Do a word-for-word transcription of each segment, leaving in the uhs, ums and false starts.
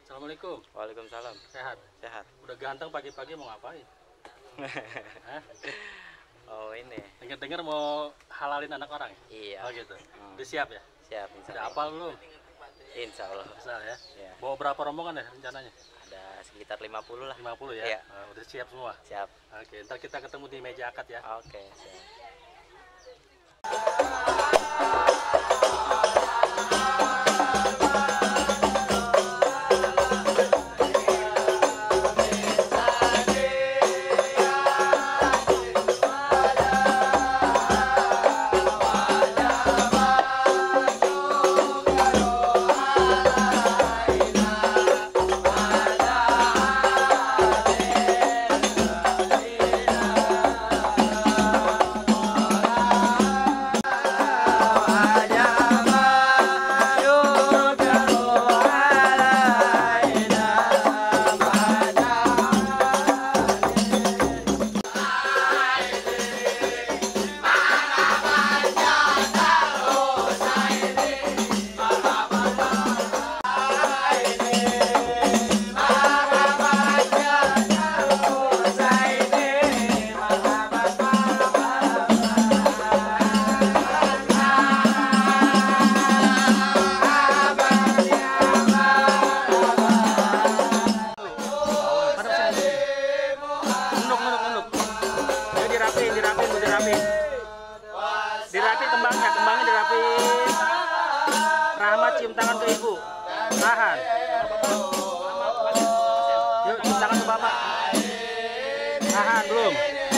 Assalamualaikum. Waalaikumsalam. Sehat? Sehat. Udah ganteng pagi-pagi mau ngapain? Hah? Oh ini. Dengar-dengar mau halalin anak orang ya? Iya. Oh gitu. Hmm. Udah siap ya? Siap. Insya Udah Allah. hafal belum? Insya Allah. Bisa ya? Iya. Bawa berapa rombongan ya rencananya? Ada sekitar lima puluh lah. lima puluh ya? Iya. Nah, udah siap semua? Siap. Oke, ntar kita ketemu di meja akad ya? Oke. Siap. Dirapin kembangnya, kembangnya dirapin. Rahmat cium tangan ke ibu. Tahan. Yuk cium tangan ke bapak. Tahan belum.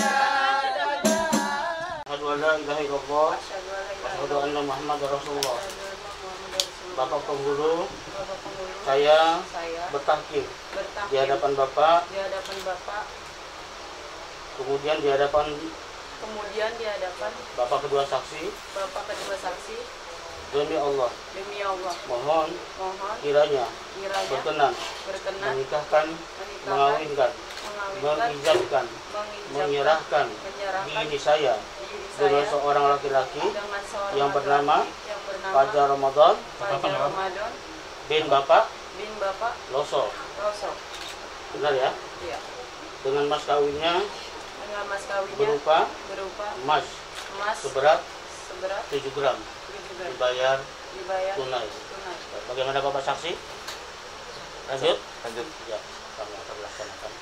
Asyhadu an la ilaha illallah wa asyhadu anna Muhammadar Rasulullah. Bapak penghulu, saya bertahkim di hadapan Bapak, di hadapan Bapak, kemudian di hadapan kemudian di hadapan Bapak kedua saksi, Bapak kedua saksi, demi Allah, demi Allah, mohon mohon kiranya kiranya berkenan berkenan menikahkan, menikahkan, mengawinkan, mengawinkan, mengijabkan, mengijabkan, menyerahkan menyerahkan diri saya diri dengan saya seorang laki-laki dengan seorang yang bernama laki-laki yang bernama Fajar Ramadan Fajar Ramadan bin Bapak bin Bapak Loso. Roso. Benar ya? Iya. Dengan mas kawinnya Dengan mas kawinnya berupa berupa emas emas seberat seberat tujuh gram tujuh gram dibayar dibayar tunai. tunai. Bagaimana Bapak saksi? Lanjut? Lanjut. Ya, kami akan laksanakan.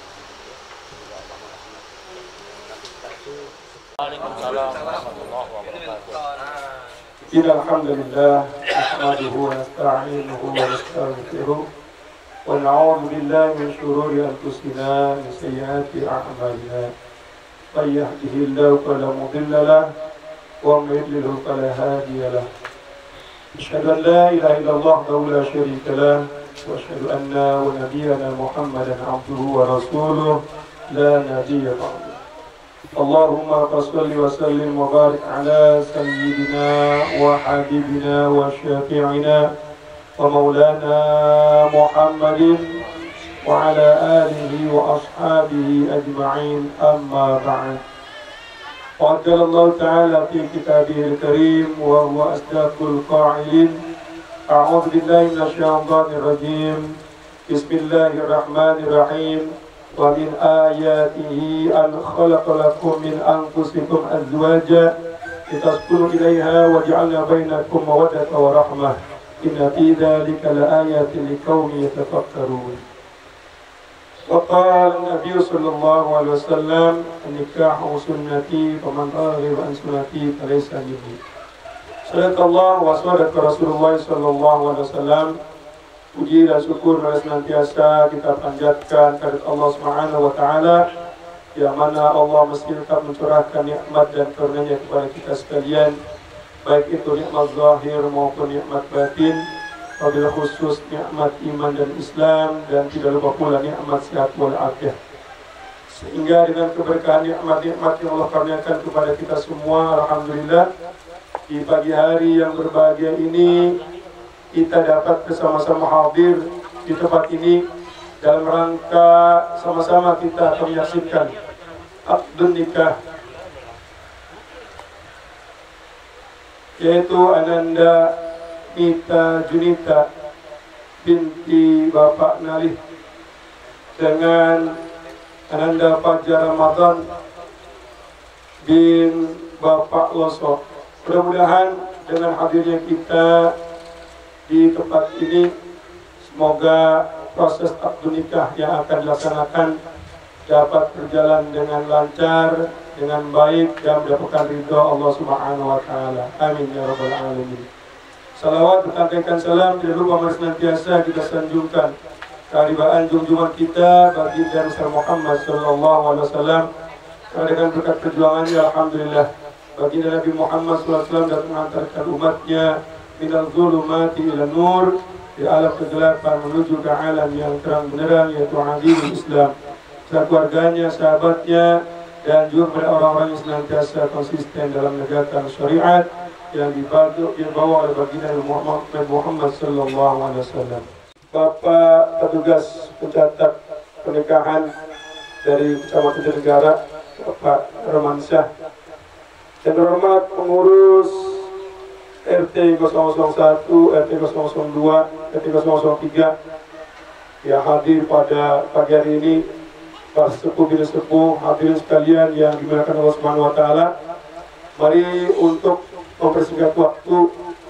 Nanti kita itu. Waalaikumsalam warahmatullahi wabarakatuh. Innal hamdalillah nahmaduhu wa nasta'inuhu wa nastaghfiruh wa na'udzu billahi min shururi anfusina wa sayyiati a'malina. May yahdihillahu fala mudilla lahu wa may yudlil fala hadiya lahu. Asyhadu an la ilaha illallah wahdahu la syarika lahu wa asyhadu anna wa nabiyyana Muhammadan 'abduhu wa rasuluh la nabiyya ba'dahu. Allahumma salli wa sallim wa barik ala sayyidina wa habibina wa syafi'ina wa maulana Muhammadin wa ala alihi wa ashabihi ajma'in, amma ba'd. Qala Allah Ta'ala fi kitabihil karim wa huwa asdaqul qa'ilin. A'udzu billahi minasy syaithanir rajim. Bismillahirrahmanirrahim. ومن آياته أن خلق لكم من أنفسكم أزواجا لتسكنوا إليها وجعلنا بينكم مودة ورحمة إن في ذلك لآيات لقوم يتفكرون. وقال النبي صلى الله عليه وسلم النكاح سنتي فمن رغب عن سنتي فليس مني. صدق الله وصدق رسول الله صلى الله عليه وسلم. Puji dan syukur senantiasa kita panjatkan kepada Allah Subhanahu wa Ta'ala, yang mana Allah mestinya mencurahkan nikmat dan karunia kepada kita sekalian, baik itu nikmat zahir maupun nikmat batin, wabil khusus nikmat iman dan Islam, dan tidak lupa pula nikmat sehat walafiat. Sehingga dengan keberkahan nikmat-nikmat yang Allah karuniakan kepada kita semua, alhamdulillah, di pagi hari yang berbahagia ini kita dapat bersama-sama hadir di tempat ini dalam rangka sama-sama kita akan menyaksikan akdun nikah, yaitu Ananda Mita Junita binti Bapak Nalih dengan Ananda Fajar Ramadan bin Bapak Loso. Mudah-mudahan dengan hadirnya kita di tempat ini, semoga proses akad nikah yang akan dilaksanakan dapat berjalan dengan lancar, dengan baik, dan mendapatkan ridho Allah Subhanahu wa Ta'ala. Amin ya Rabbal Alamin. Salawat berkaitan salam tidak lupa senantiasa kita sanjungkan keharibaan junjungan kita baginda Rasul Muhammad Sallallahu Alaihi Wasallam. Karena dengan berkat perjuangannya, alhamdulillah, baginda Nabi Muhammad Sallallahu Alaihi Wasallam dapat mengantarkan umatnya minal zulumati ila nur, di alam kegelapan menuju ke alam yang terang benderang, yaitu agama Islam. Serta keluarganya, sahabatnya, dan juga kepada orang-orang yang senantiasa konsisten dalam menegakkan syariat yang dibawa oleh baginda Nabi Muhammad Sallallahu Alaihi Wasallam. Bapak petugas pencatat pernikahan dari Kecamatan Jatinegara, Bapak Romansyah, yang terhormat pengurus R T nol nol satu, R T nol nol dua, R T nol nol tiga yang hadir pada pagi hari ini, para sepuh bini sepuh, hadirin sekalian yang dimuliakan Allah Subhanahu wa Ta'ala. Mari untuk mempersingkat waktu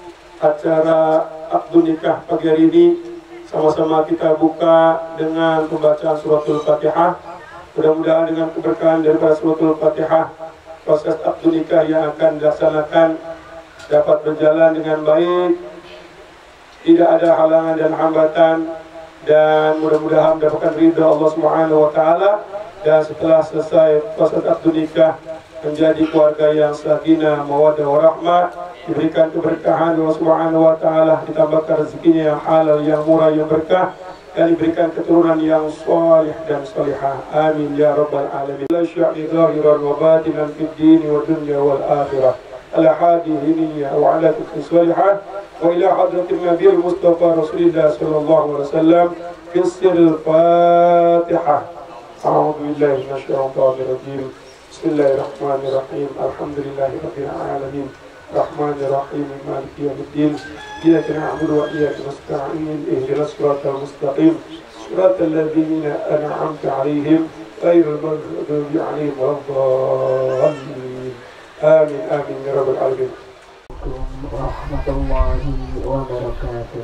acara akad nikah pagi hari ini, sama-sama kita buka dengan pembacaan suratul Fatihah. Mudah-mudahan dengan keberkahan daripada suratul Fatihah, proses akad nikah yang akan dilaksanakan dapat berjalan dengan baik, tidak ada halangan dan hambatan, dan mudah-mudahan mendapatkan ridha Allah Subhanahu wa Ta'ala. Dan setelah selesai proses akad nikah, menjadi keluarga yang sakinah, mawaddah warahmah, diberikan keberkahan Allah Subhanahu wa Ta'ala, ditambahkan rezekinya yang halal, yang murah, yang berkah, dan diberikan keturunan yang salih dan salihah. Amin ya Rabbal Alamin. La sya'ni zahiran wa batinan fid dini wa dunya wal akhirah. Ala hadihi wa ala tukhi salihah wa ila hadratin Nabi Mustafa Rasulullah sallallahu alaihi wasallam. Bismil Fatihah. A'udzu billahi minasyaitonir rajim. Bismillahirrahmanirrahim. Alhamdulillahi rabbil alamin. Rahmanirrahim. Maliki yaumiddin. Iyyaka na'budu wa iyyaka nasta'in. Ihdinas siratal mustaqim. Siratal ladzina an'amta 'alaihim ghairil maghdubi 'alaihim waladdallin. Amin amin ya rabbal alamin. Warahmatullahi wabarakatuh.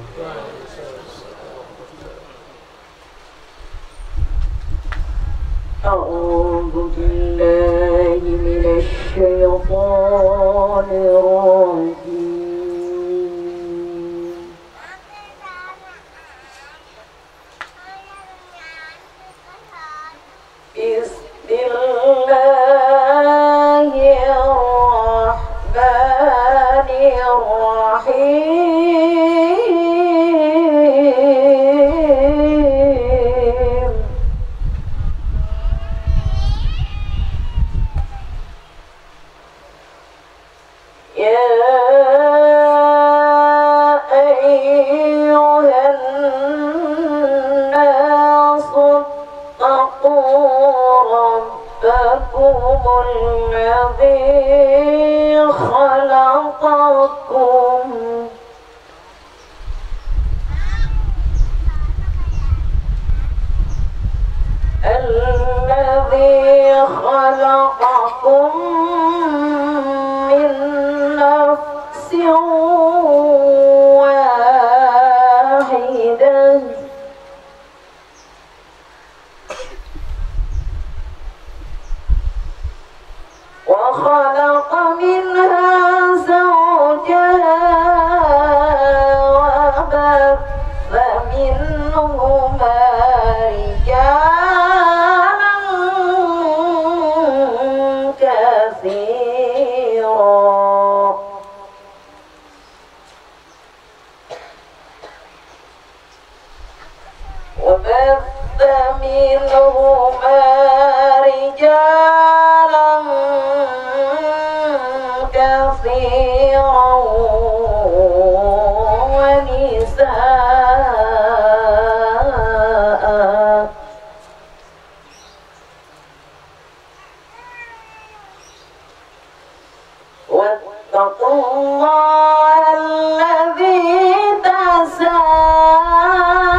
A'udzu billahi minasy syaithanir rajim. Bismillahirrahmanirrahim. Ya ayyuhan nasu taqu rabbakumul ladzi khalaqakum الذي خلقكم من نفس واحدة وخلق منها زوجها وبث منهما رجالا كثيرا وبث منهما رجالا كثيرا ونساء واتقوا الله الذي تساءلون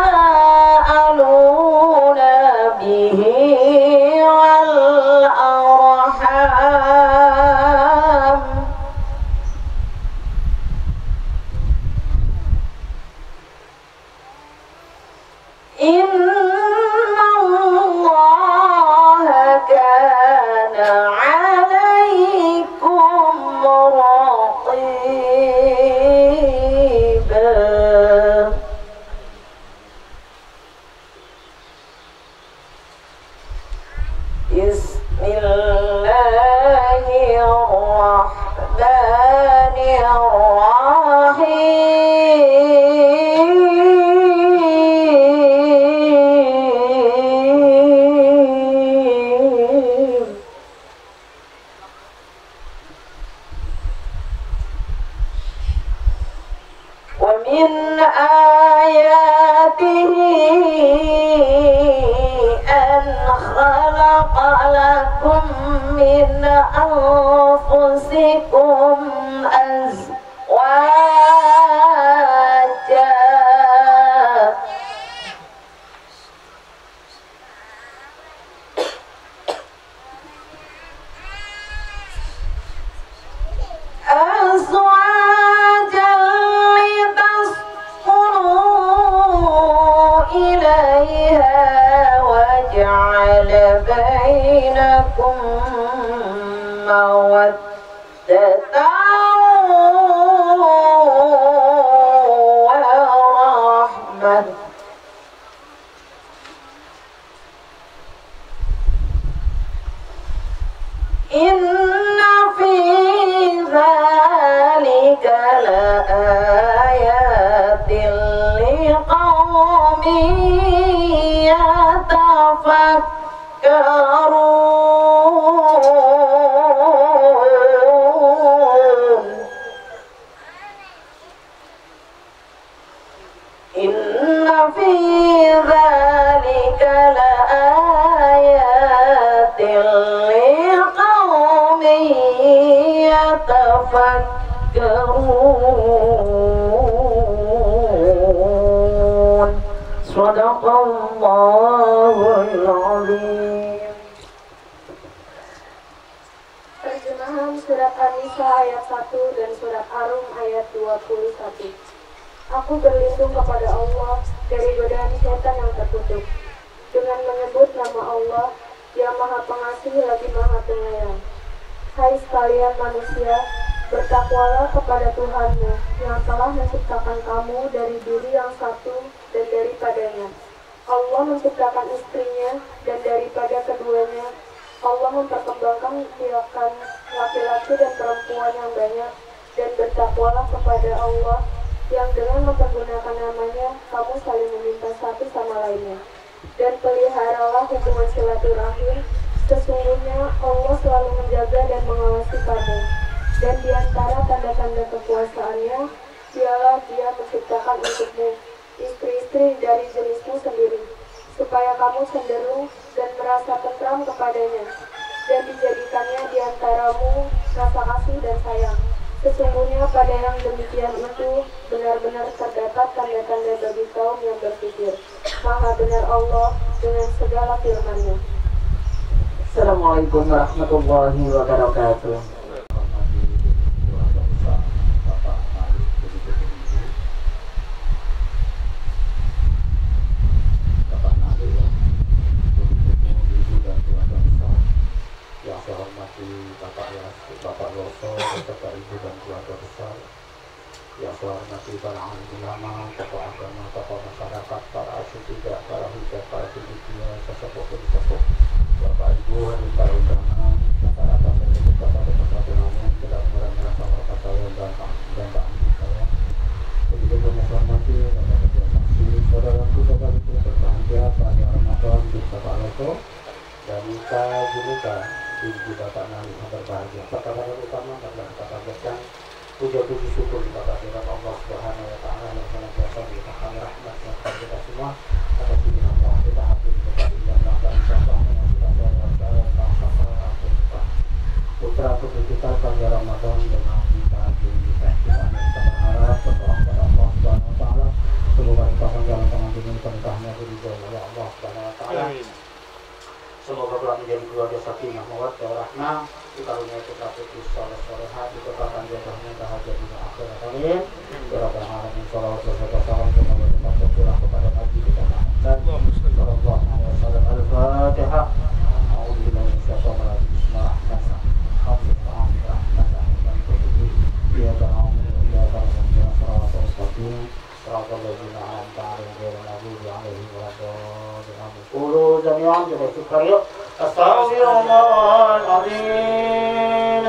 خلق لكم من أنفسكم أزواجا أزواجا لتسكنوا إليها وجعل بينكم مودة ورحمة إن في ذلك لآيات لقوم يتفكرون إن في ذلك لآيات لقوم يتفكرون صدق الله العظيم. Terjemahan surat An-Nisa ayat satu dan surat Ar-Rum ayat dua puluh satu. Aku berlindung kepada Allah dari godaan setan yang terkutuk dengan menyebut nama Allah yang Maha Pengasih lagi Maha Penyayang. Hai sekalian manusia, bertakwalah kepada Tuhanmu yang telah menciptakan kamu dari diri yang satu dan daripadanya Allah menciptakan istrinya, dan daripada keduanya Allah memperkembangkan biakan laki-laki dan perempuan yang banyak. Dan bertakwalah kepada Allah yang dengan mempergunakan namanya kamu saling meminta satu sama lainnya. Dan peliharalah hubungan silaturahim. Sesungguhnya Allah selalu menjaga dan mengawasi kamu. Dan di antara tanda-tanda kekuasaannya, dialah Dia menciptakan untukmu istri-istri dari jenismu sendiri, supaya kamu cenderung dan merasa tentram kepadanya, dan dijadikannya di antaramu rasa kasih dan sayang. Sesungguhnya pada yang demikian itu benar-benar terdapat tanda-tanda bagi kaum yang berpikir. Maha benar Allah dengan segala firman-Nya. Assalamualaikum warahmatullahi wabarakatuh. Yang saya hormati Bapak Bapak Loso beserta Ibu dan keluarga besar. Yang saya hormati para alim ulama, tokoh agama, tokoh masyarakat, para asyidah, para hujat, para pendidik, sesepuh-sesepuh, Bapak Ibu, dan para undangan, masyarakat dan peserta pada kesempatan umum, tidak mengurangi rasa hormat saya dan Pak dan Pak Ibu saya. Begitu pun yang saya hormati Bapak Ketua Saksi, saudaraku, saudariku berbahagia pada Ramadan bersama Pak Loso dan Mika Juruka. Ibu Bapak Nali yang berbahagia. Pertama yang utama adalah kita panjatkan puja puji syukur kepada Allah Subhanahu Wa Taala yang senantiasa melimpahkan rahmat kepada kita semua atas izin Allah kita hadir kepada Allah dan insyaallah kita berdoa sama-sama putra putri kita pada Ramadan dengan bahagia kita kita berharap berdoa kepada Allah Subhanahu Wa Taala semoga kita panjang tangan dengan perintahnya diridhoi oleh Allah Subhanahu Wa Taala. Semoga telah menjadi keluarga sakinah mawaddah warahmah, dikarunia putra putri saleh salehah, ditetapkan jodohnya bahagia dunia akhirat. Amin. Ya rabbal alamin. Shalawat serta salam semoga tetap tercurah kepada Nabi kita Muhammad sallallahu alaihi wasallam. Al-Fatihah. A'udzubillahi minasyaitonir rajim. Bismillahirrahmanirrahim. Alhamdulillah. Ya ta'awun ya ta'awun ya shalawat mustaqim. Shalawat ladzina an'amta 'alaihim ghairil maghdubi 'alaihim waladdallin. Amin. Qulu jami'an jadi syukur yuk. Astaghfirullahaladzim.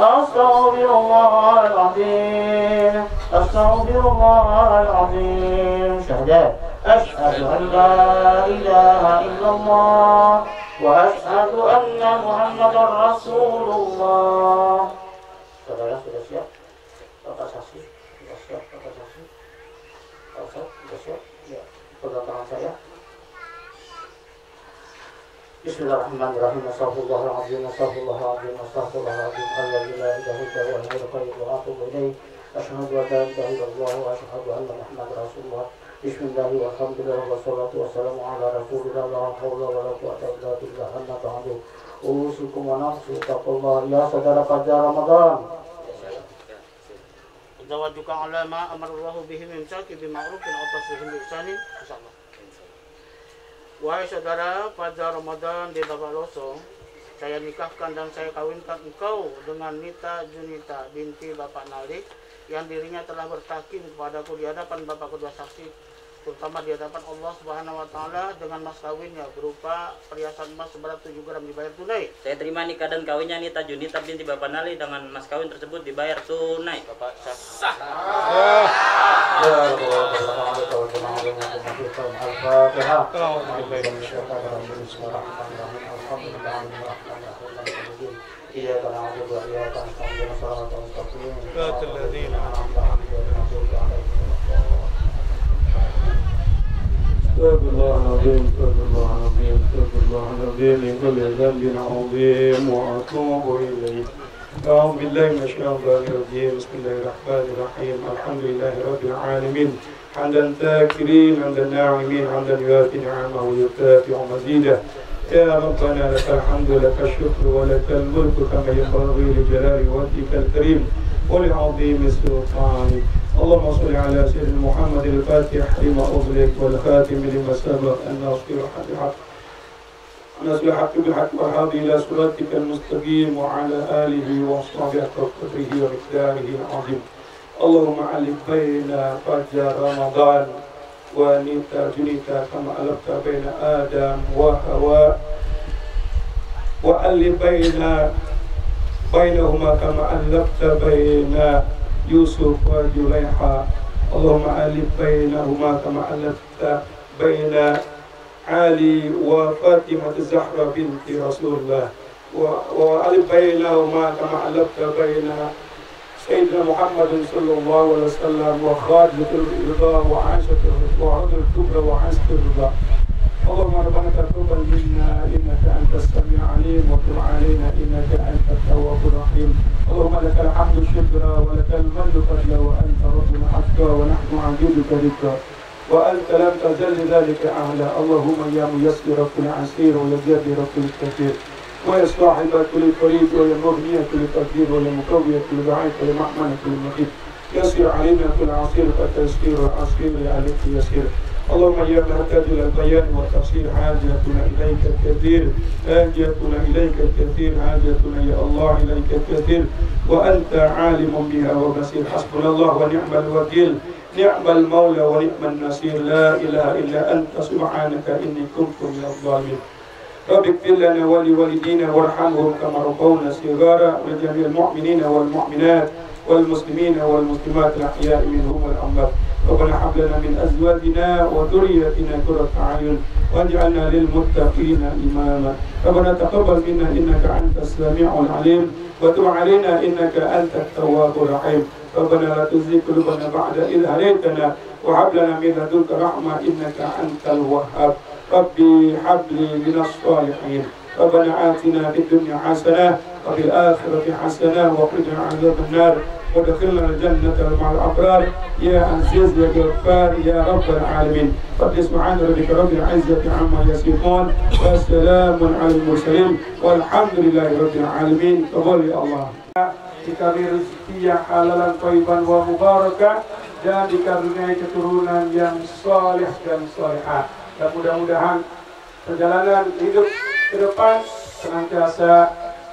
Astaghfirullahaladzim. Astaghfirullahaladzim. Syahadat. Asyhadu an la ilaha illallah wa asyhadu anna Muhammadar Rasulullah. Saudara sudah siap? Bapak Saksi sudah siap? Bapak Saksi? Bapak sudah siap? Ya. Pegang tangan saya. Bismillahirrahmanirrahim. Astaghfirullahaladzim, astaghfirullahaladzim, astaghfirullahaladzim. Alladzi la ilaha illa huwa al-hayyul qayyum wa atubu ilaih. Asyhadu an la ilaha illallah wa asyhadu anna Muhammadar Rasulullah. Bismillahi walhamdulillah wassalatu wassalamu ala rasulillah la haula wala quwwata illa billah. Amma ba'du. Usikum wa nafsi taqullah ya saudara fajar Ramadan. Zawajuka ala ma amarallahu bihi min syaki bima'rufin aw tasrihim bi ihsanin. Insyaallah. Wahai saudara, pada Ramadan di Bapak Loso, saya nikahkan dan saya kawinkan engkau dengan Nita Junita binti Bapak Nalik yang dirinya telah bertakim kepadaku di hadapan Bapak kedua saksi, terutama di hadapan Allah Subhanahu wa taala dengan mas kawinnya berupa perhiasan emas seberat tujuh gram dibayar tunai. Saya terima nikah dan kawinnya Nita Junita binti Bapak Nali dengan mas kawin tersebut dibayar tunai. Bapak sah. Sah. Astagfirullahaladzim, astagfirullahaladzim, astagfirullahaladzim min kulli dhanbin azim wa atubu ilaih. A'udzu billahi minasyaitonir rajim. Bismillahirrahmanirrahim. Alhamdulillahi rabbil alamin. Hamdan thakirin, hamdan na'imin, hamdan yuafi ni'amahu wa yukafi'u mazidah. Ya Rabbana lakal hamdu lakal syukru wa lakal mulku kama yanbaghi li jalali wajhikal karim wa li 'azimi sultanik. اللهم صل على سيدنا محمد الفاتح لما أغلق والخاتم لما سبق الناصر الحق بالحق ناصر الحق بالحق والهادي إلى صراطك المستقيم وعلى آله وصحبه وقدره ومقداره العظيم. اللهم ألف بين فجر رمضان ونيتا جنيتا كما ألفت بين آدم وحواء وألف بين بينهما كما ألفت بين يوسف وجليحة. اللهم ألف بينهما كما ألفت بين علي وفاطمة الزهراء بنت رسول الله وألف بينهما كما ألفت بين سيدنا محمد صلى الله عليه وسلم وخادمة الرضا وعائشة وعائشة الكبرى وعائشة الرضا. اللهم ربنا تقبل منا إنك أنت السميع العليم وتب علينا إنك أنت التواب الرحيم. اللهم لك الحمد شكرا ولك المجد فضلا وأنت ربنا حقا ونحن عبيدك ذكرا وأنت لم تزل ذلك أهلا. اللهم يا ميسر كل عسير ويا جابر كل كثير ويا صاحب كل فريد ويا مغني كل تقدير ويا مقوي كل ضعيف ويا مأمن كل مخيف يسير علينا كل عسير فتيسير العسير عليك يسير. اللهم يا محتاج الى البيان والتفسير حاجتنا اليك الكثير حاجتنا اليك الكثير حاجتنا يا الله اليك الكثير وانت عالم بها وبصير. حسبنا الله ونعم الوكيل نعم المولى ونعم النصير. لا اله الا انت سبحانك اني كنت من الظالمين. رب اغفر لنا ولوالدينا وارحمهم كما ربونا صغارا ولجميع المؤمنين والمؤمنات والمسلمين والمسلمات الأحياء منهم والأموات. ربنا هب لنا من أزواجنا وذريتنا قرة أعين واجعلنا للمتقين إماما. ربنا تقبل منا إنك أنت السميع العليم وتب علينا إنك أنت التواب الرحيم. ربنا لا تزغ قلوبنا بعد إذ هديتنا وهب لنا من لدنك رحمة إنك أنت الوهاب. ربي هب لي من الصالحين. ربنا آتنا في الدنيا حسنة وفي الآخرة حسنة وقنا عذاب النار وادخلنا الجنة مع الأبرار يا عزيز يا غفار يا رب العالمين. رب سبحان ربك رب العزة عما يصفون وسلام على المرسلين والحمد لله رب العالمين. تقبل يا الله. Dikari rezeki yang halal dan thayyiban wa mubarakah dan dikaruniai keturunan yang saleh dan salihah. Dan mudah-mudahan perjalanan hidup ke depan senantiasa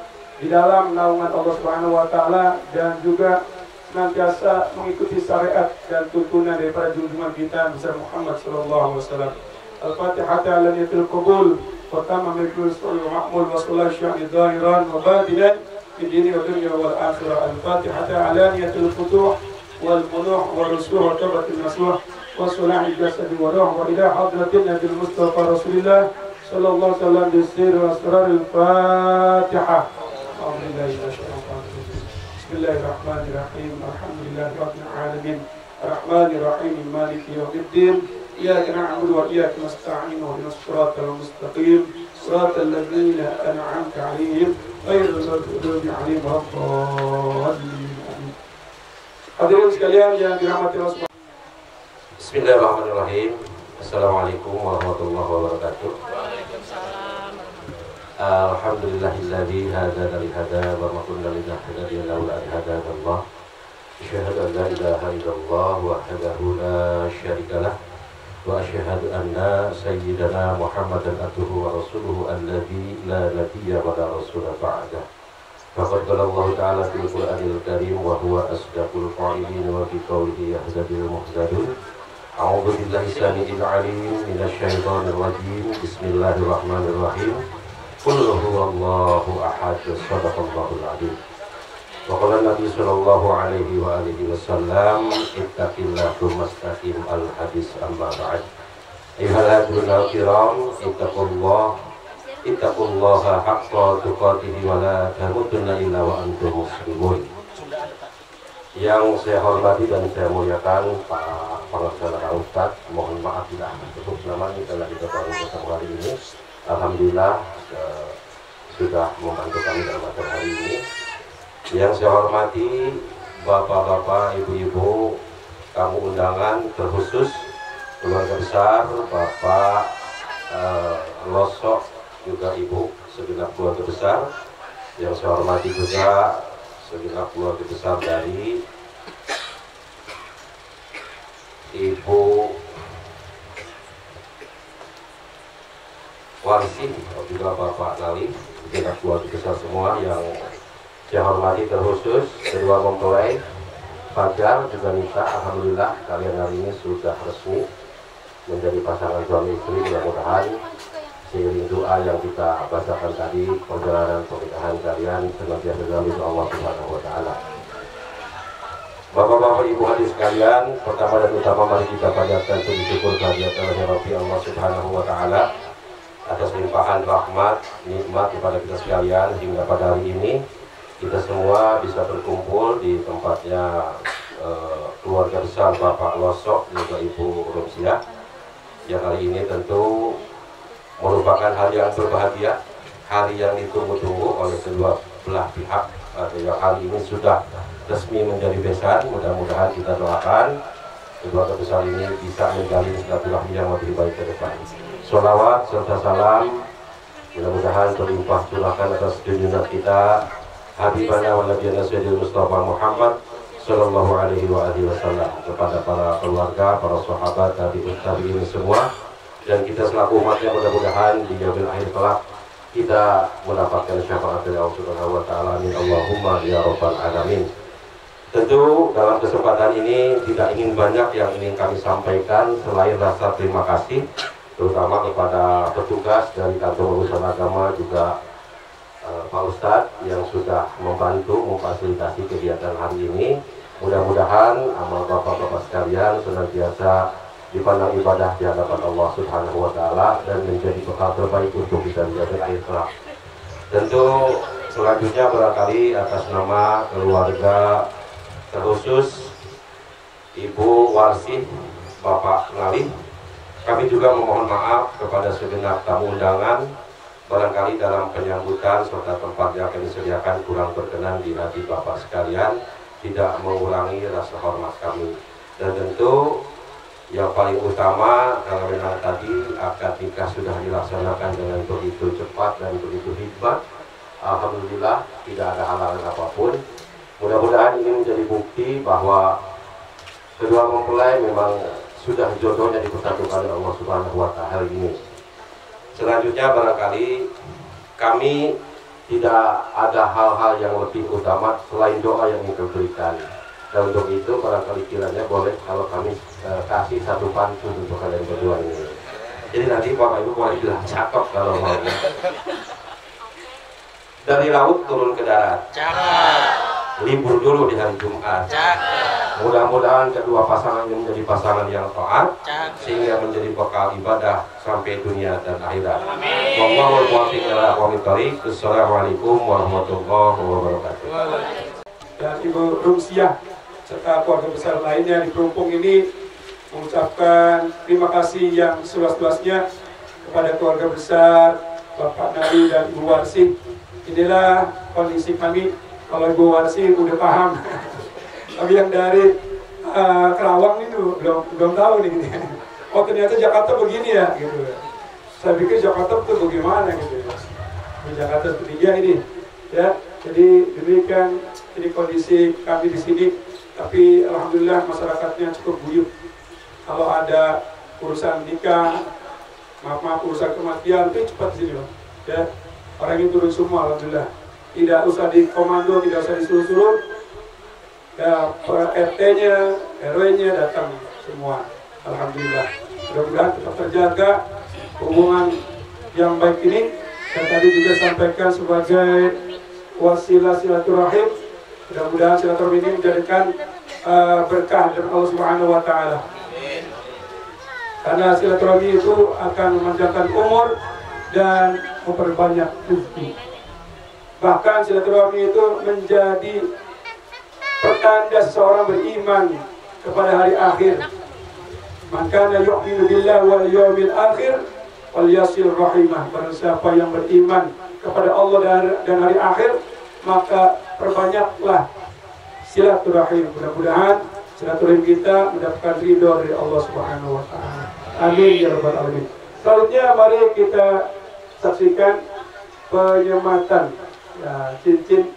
di dalam naungan Allah Subhanahu wa taala dan juga senantiasa mengikuti syariat dan tuntunan daripada junjungan kita besar Muhammad sallallahu alaihi wasallam. Al-Fatihah ala niyatil qabul wa tamam al-rusul mahmul wa sallallahu sya'ni dhahiran wa batinan fi dini wa dunya wal akhirah. Al-Fatihah ala niyatil futuh wal munuh wa rusul wa tabatil nasuh wa sulah al-jasad wa ruh wa ila hadratin nabil mustafa rasulillah sallallahu alaihi wasallam bisir wa asrar al-Fatihah. Bismillahirrahmanirrahim. Alhamdulillahirabbil alamin. Arrahmanirrahim. Maliki yaumiddin. إياك نعبد وإياك نستعين واهدنا الصراط المستقيم صراط الذين أنعمت عليهم غير المغضوب عليهم ولا الضالين. Hadirin sekalian yang dirahmati Allah. Bismillahirrahmanirrahim. Assalamualaikum warahmatullahi wabarakatuh. Alhamdulillahilladzi hadana li hada wa ma kunna linahtadiya laula an hadana Allah. Asyhadu an la ilaha illallah wahdahu la syarika lah wa asyhadu anna sayyidana Muhammadan abduhu wa rasuluhu alladzi la nabiyya wa la rasula ba'dah. Faqad qala Allah ta'ala fil Qur'anil Karim wa huwa asdaqul qa'ilin wa bi qawlihi yahdadil muhtadun. A'udzu billahi samii'il 'aliim minasy syaithaanir rajiim. Bismillahirrahmanirrahim. Qul huwallahu ahad. Shadaqallahul 'azim. Wa qala Nabi sallallahu alaihi wa alihi wasallam ittaqillaha tsumastaqim al hadis amma ba'd. Ayyuhal hadirin kiram, ittaqullaha ittaqullaha haqqa tuqatih wa la tamutunna illa wa antum muslimun. Yang saya hormati dan saya muliakan Pak Pelaksana Ustadz, mohon maaf tidak sebut namanya karena kita baru bertemu hari ini. Alhamdulillah eh, sudah membantu kami dalam acara hari ini. Yang saya hormati bapak-bapak, ibu-ibu, tamu undangan terkhusus keluarga besar Bapak eh, Losok, juga ibu segenap keluarga besar. Yang saya hormati juga segenap keluarga besar dari Ibu Warsi, juga Bapak Nali, segenap keluarga besar semua. Yang saya hormati terkhusus kedua mempelai Fajar juga Nita. Alhamdulillah kalian hari ini sudah resmi menjadi pasangan suami istri. Mudah-mudahan seiring doa yang kita bacakan tadi, perjalanan pernikahan kalian senantiasa dalam ridho Allah Subhanahu wa taala. Bapak-bapak, ibu hadirin sekalian, pertama dan utama mari kita panjatkan puji syukur kehadirat Allah Subhanahu wa taala atas limpahan rahmat, nikmat kepada kita sekalian hingga pada hari ini kita semua bisa berkumpul di tempatnya eh, keluarga besar Bapak Losok juga Ibu Rumsiah, yang hari ini tentu merupakan hari yang berbahagia, hari yang ditunggu-tunggu oleh kedua belah pihak. Yang hari ini sudah resmi menjadi besan. Mudah-mudahan kita doakan kedua besar ini bisa menjalin silaturahmi yang lebih baik ke depan. Sholawat serta salam mudah-mudahan terlimpah curahkan atas junjungan kita Habibana wa Nabiyana Sayyidina Mustafa Muhammad Sallallahu alaihi wa alihi wasallam, kepada para keluarga, para sahabat, tabi'in tabi'in semua, dan kita selaku umatnya mudah-mudahan di yaumil akhir kelak kita mendapatkan syafaat dari Allah Subhanahu wa taala. Amin Allahumma ya rabbal alamin. Tentu dalam kesempatan ini tidak ingin banyak yang ingin kami sampaikan selain rasa terima kasih terutama kepada petugas dari kantor urusan agama juga uh, Pak Ustadz yang sudah membantu memfasilitasi kegiatan hari ini. Mudah-mudahan amal bapak-bapak sekalian senantiasa dipandang ibadah di hadapan Allah Subhanahu wa taala dan menjadi bekal terbaik untuk kita di akhir kelak. Tentu selanjutnya barangkali atas nama keluarga terkhusus Ibu Warsi, Bapak Ngali, kami juga memohon maaf kepada segenap tamu undangan barangkali dalam penyambutan serta tempat yang akan disediakan kurang berkenan di hati Bapak sekalian, tidak mengurangi rasa hormat kami. Dan tentu yang paling utama, kalau memang tadi akad nikah sudah dilaksanakan dengan begitu cepat dan begitu hikmat, alhamdulillah tidak ada halangan apapun. Mudah-mudahan ini menjadi bukti bahwa kedua mempelai memang sudah jodohnya dipersatukan oleh Allah Subhanahu wa taala ini. Selanjutnya barangkali kami tidak ada hal-hal yang lebih utama selain doa yang ingin berikan. Dan untuk itu barangkali kiranya boleh kalau kami uh, kasih satu pantun untuk kalian berdua ini. Jadi nanti Bapak Ibu boleh bilang cakep kalau mau. Dari laut turun ke darat. Cakep. Libur dulu di hari Jumat. Cakep. Mudah-mudahan kedua pasangan ini menjadi pasangan yang taat, sehingga menjadi bekal ibadah sampai dunia dan akhirat. Amin. Wallahul muwaffiq ila aqwamit thoriq. Assalamualaikum warahmatullahi wabarakatuh. Dan Ibu Rumsiah serta keluarga besar lainnya di Perumpung ini mengucapkan terima kasih yang seluas-luasnya kepada keluarga besar Bapak Nali dan Ibu Warsi. Inilah kondisi kami. Kalau Ibu Warsi udah paham, tapi yang dari uh, Kerawang itu belum belum tahu nih. Oh ternyata Jakarta begini ya, gitu. Saya pikir Jakarta itu bagaimana gitu. Di Jakarta seperti ini, ya. Jadi demikian ini kondisi kami di sini. Tapi alhamdulillah masyarakatnya cukup guyup. Kalau ada urusan nikah, maaf maaf urusan kematian itu cepat sini loh, ya. Orang itu turun semua, alhamdulillah. Tidak usah dikomando, tidak usah disuruh-suruh. Ya, R T-nya, R W-nya datang semua, alhamdulillah. Mudah-mudahan tetap terjaga hubungan yang baik ini. Dan tadi juga sampaikan sebagai wasilah silaturahim. Mudah-mudahan silaturahim ini menjadikan uh, berkah dari Allah Subhanahu Wa Taala. Karena silaturahmi itu akan memanjangkan umur dan memperbanyak rezeki. Bahkan silaturahmi itu menjadi pertanda seseorang beriman kepada hari akhir. Man kana yu'minu billahi wal yawmil akhir falyasil rahimah. Barang siapa yang beriman kepada Allah dan hari akhir, maka perbanyaklah silaturahim. Mudah-mudahan silaturahim kita mendapatkan ridho dari Allah Subhanahu Wa Taala. Amin ya rabbal alamin. Selanjutnya mari kita saksikan penyematan ya, cincin.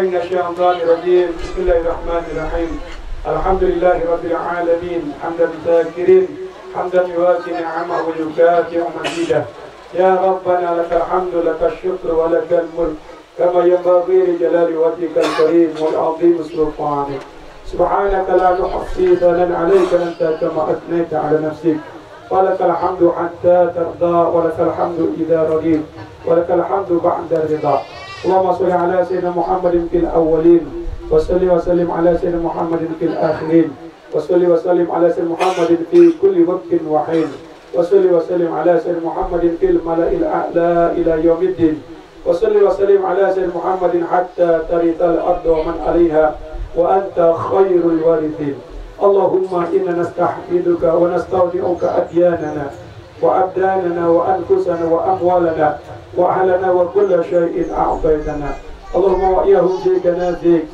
بالله من الشيطان الرجيم. بسم الله الرحمن الرحيم. الحمد لله رب العالمين حمدا ذاكرين حمدا يوازي نعمه ويكافئ مزيده. يا ربنا لك الحمد لك الشكر ولك الملك كما ينبغي لجلال وجهك الكريم والعظيم سلطانك. سبحانك لا نحصي ثناء عليك أنت كما أثنيت على نفسك. ولك الحمد حتى ترضى ولك الحمد إذا رضيت ولك الحمد بعد الرضا. اللهم صل على سيدنا محمد في الأولين وصل وسلم على سيدنا محمد في الآخرين وصل وسلم على سيدنا محمد في كل وقت وحين وصل وسلم على سيدنا محمد في الملأ الأعلى إلى يوم الدين وصل وسلم على سيدنا محمد حتى ترث الأرض ومن عليها وأنت خير الوارثين. اللهم إنا نستحمدك ونستودعك أدياننا وأبداننا وأنفسنا وأموالنا وأهلنا وكل شيء أعطيتنا. اللهم وإياهم في جناتك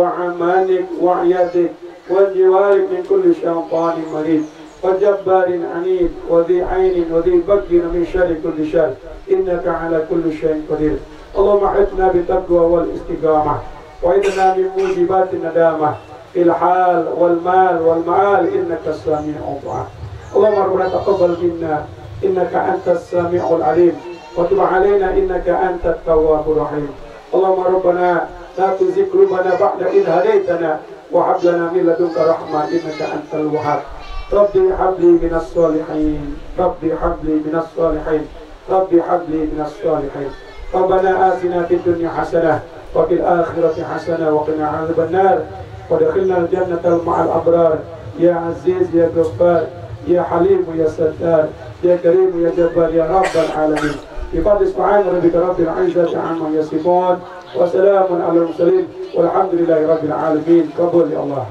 وعمانك وعيادك وجوارك من كل شيطان مريض وجبار عنيد وذي عين وذي بغي من شر كل شر إنك على كل شيء قدير. اللهم احفظنا بالتقوى والاستقامة وإذنا من موجبات الندامة في الحال والمال والمعال إنك السميع الدعاء. اللهم ربنا تقبل منا إنك أنت السميع العليم وتب علينا إنك أنت التواب الرحيم. اللهم ربنا لا تزغ قلوبنا بعد إذ هديتنا وهب لنا من لدنك رحمة إنك أنت الوهاب. ربي هب لي من الصالحين ربي هب لي من الصالحين ربي هب لي من الصالحين. ربنا آتنا في الدنيا حسنة وفي الآخرة حسنة وقنا عذاب النار ودخلنا الجنة مع الأبرار. يا عزيز يا غفار يا حليم يا ستار يا كريم يا جبار يا رب العالمين. بفضل سبحان ربك رب العزة عما يصفون وسلام على المرسلين والحمد لله رب العالمين. قبول يا الله.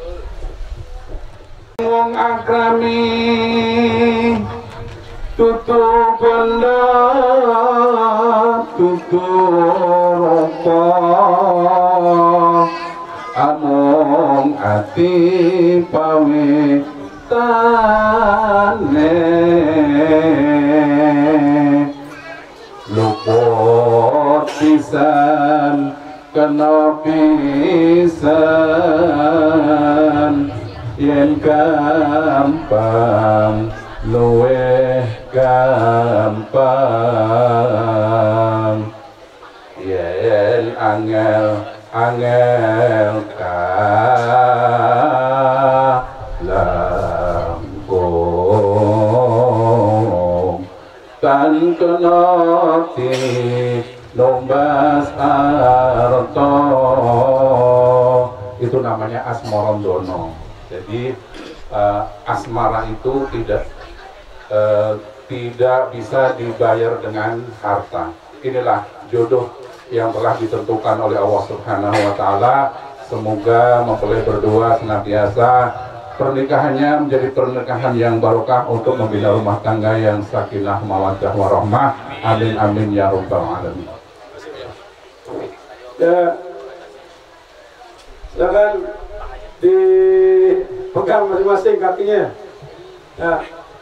Wong akrami tutup benda tutur apa among ati pawitane luput pisan kena pisan yen gampang luweh gampang yen angel angel kalangkung tan kenoti lombas arto itu namanya asmarandono. Jadi uh, asmara itu tidak uh, tidak bisa dibayar dengan harta. Inilah jodoh yang telah ditentukan oleh Allah Subhanahu wa taala. Semoga mempelai berdua senantiasa pernikahannya menjadi pernikahan yang barokah untuk membina rumah tangga yang sakinah mawaddah warahmah. Amin amin ya rabbal alamin. Ya, silakan dipegang masing-masing kakinya. Ya.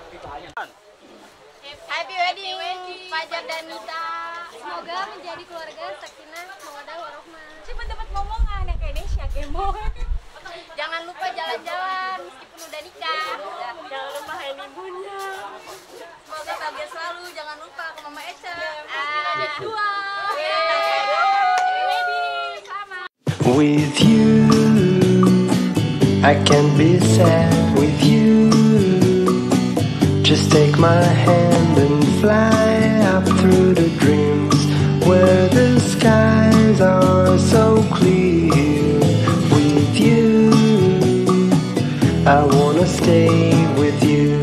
Happy wedding, Fajar dan Nita. Semoga menjadi keluarga sakinah mawaddah warahmah. Cepat dapat ngomongan yang kayak Nesya Kemon. Jangan lupa jalan-jalan meskipun udah nikah. Jangan lupa honeymoonnya. Semoga bahagia selalu. Jangan lupa ke Mama Eca. Ah, dua. With you, I can't be sad with you. Just take my hand and fly up through the dreams where the skies are so clear. With you, I wanna stay with you.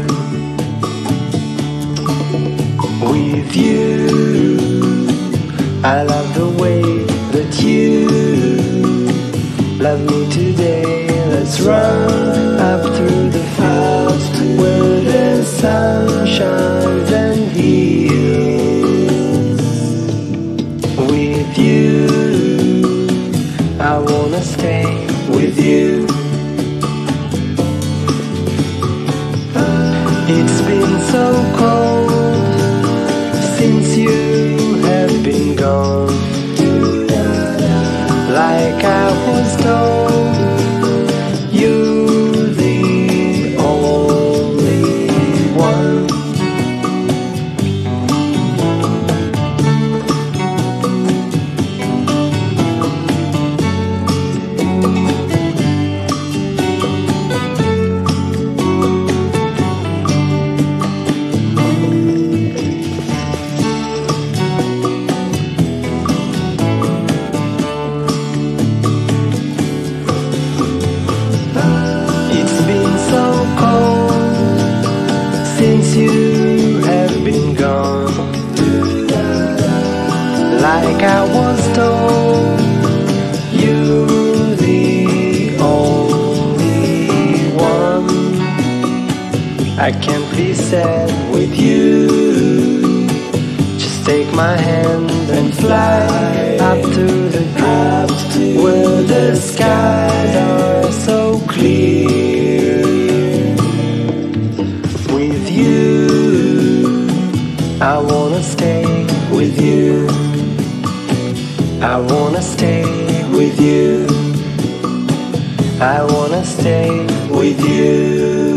With you, I love the way that you love me today. Let's run up through the fields where the sun shines and heals. With you, I wanna stay with you. It's been so cold since you have been gone. Like I can't be sad with you. Just take my hand and fly up to the dreams where the skies are so clear. With you, I wanna stay with you. I wanna stay with you. I wanna stay with you.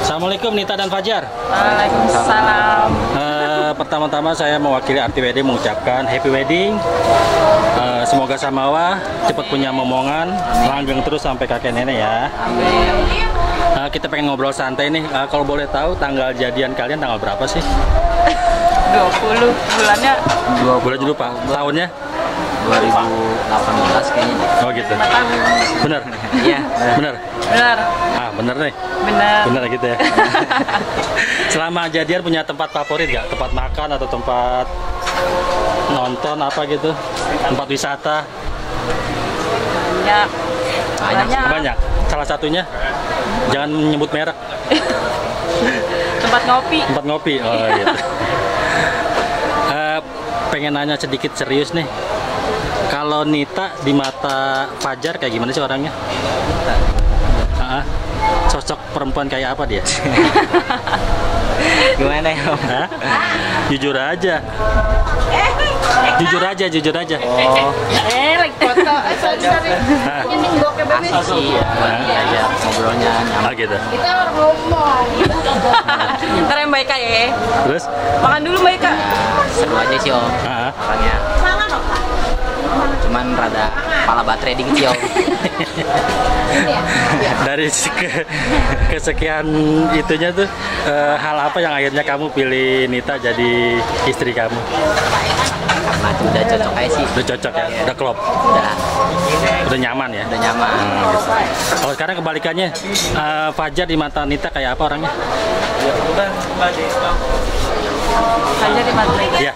Assalamualaikum Nita dan Fajar. Waalaikumsalam. Uh, pertama-tama saya mewakili Arti Wedding mengucapkan happy wedding. Uh, semoga Samawa cepat punya momongan, langgeng terus sampai kakek nenek ya. Amin. Uh, kita pengen ngobrol santai nih. Uh, kalau boleh tahu tanggal jadian kalian tanggal berapa sih? dua puluh bulannya. dua puluh dulu Pak. Tahunnya? dua ribu delapan belas kayaknya. Oh gitu. Bener? Iya. Bener? Benar. Ah bener nih. Benar. Bener gitu ya. Selama jadian punya tempat favorit gak? Tempat makan atau tempat nonton apa gitu? Tempat wisata? Banyak. Banyak. Banyak. Salah satunya? Jangan menyebut merek. Tempat ngopi. Tempat ngopi. Oh gitu. uh, pengen nanya sedikit serius nih. Kalau Nita di mata Fajar kayak gimana sih orangnya? Uh, sosok perempuan kayak apa dia? Gimana ya? Hah? Jujur aja. Jujur aja, jujur aja. Oh. Eh, lagi foto. Sorry, sorry. Ini bokep bebek. Asik ya, aja ngobrolnya nyaman. Ah gitu. Kita harus ngomong. Ntar yang baik ya. Terus? Makan dulu Mbak Ika. Seru aja sih Om. Ah. Orangnya. Cuman rada kepala baterai dikit sih Om. Dari ke, kesekian itunya tuh uh, hal apa yang akhirnya kamu pilih Nita jadi istri kamu? Karena itu udah cocok aja sih. Udah cocok ya? Udah klop? Udah. Udah nyaman ya? Udah nyaman. Hmm, gitu. Kalau sekarang kebalikannya, uh, Fajar di mata Nita kayak apa orangnya? Fajar di mata. Iya.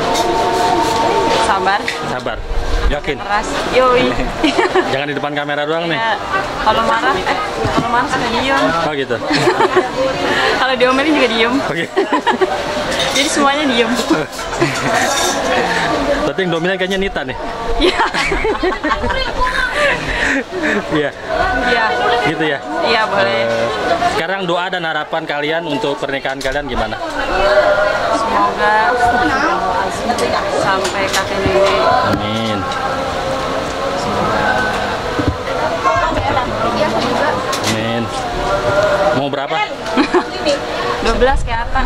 Sabar. Sabar. Yakin? Keras. Yoi. Jangan di depan kamera doang nih. Ya, kalau marah, eh, kalau marah suka diem. Oh gitu. Kalau diomelin juga diem. Oke. Jadi semuanya diem. Berarti yang dominan kayaknya Nita nih. Iya. Iya. Iya. Gitu ya? Iya boleh. Uh, sekarang doa dan harapan kalian untuk pernikahan kalian gimana? Semoga sampai kakek nenek. Amin. Amin. Mau berapa? dua belas kayak apa?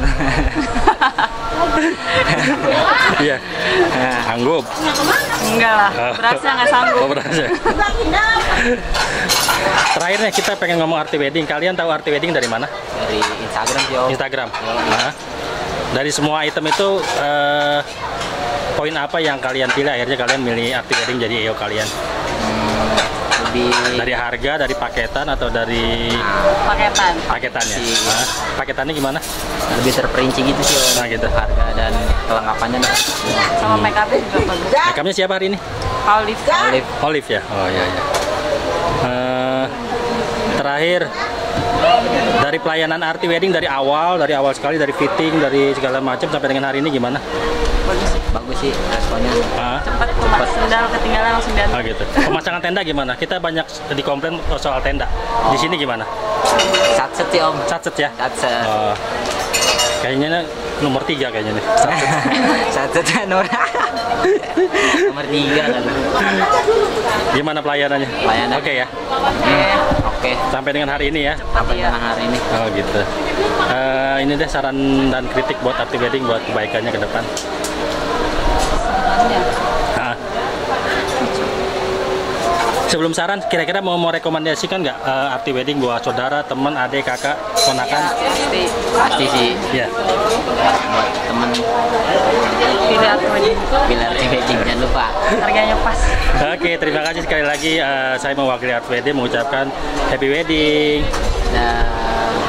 Iya. Sanggup? Enggak lah, berasa nggak sanggup. Oh, berasa. Terakhir nih kita pengen ngomong Arti Wedding. Kalian tahu Arti Wedding dari mana? Dari Instagram sih Om. Instagram. Nah, dari semua item itu eh, poin apa yang kalian pilih akhirnya kalian milih Arti Wedding jadi E O kalian? Hmm, lebih dari harga, dari paketan atau dari paketan? Paketannya. Nah, paketannya gimana? Lebih terperinci gitu sih Om. Nah gitu. Harga dan kelengkapannya dah. Sama make up juga bagus. Make upnya siapa hari ini? Olive. Olive. Olive ya. Oh iya iya. Uh, terakhir dari pelayanan Arti Wedding dari awal, dari awal sekali dari fitting, dari segala macam sampai dengan hari ini gimana? Bagus sih. Bagus sih responnya. Ah. Cepat, cepat. Sendal ketinggalan langsung diantar. Ah gitu. Pemasangan tenda gimana? Kita banyak dikomplain soal tenda. Di sini gimana? Satset sih Om. Satset ya? Satset. Oh. Kayaknya nomor tiga kayaknya nih. Satset nomor nomor tiga kan. Gimana pelayanannya? Pelayanan. Oke ya? Oke. Oke. Sampai dengan hari ini ya? Sampai dengan hari ini. Oh gitu. Uh, ini deh saran dan kritik buat Arti Wedding buat kebaikannya ke depan. Sarannya. Nah. Sebelum saran, kira-kira mau mau rekomendasikan nggak uh, Arti Wedding buat saudara, teman, adik, kakak, ponakan? Pasti. Pasti sih. Ya. Buat temen. Pilih Arti Wedding. Pilih Arti Wedding, jangan lupa. Harganya pas. Oke, terima kasih sekali lagi. Uh, saya mewakili Arti Wedding mengucapkan happy wedding. Dan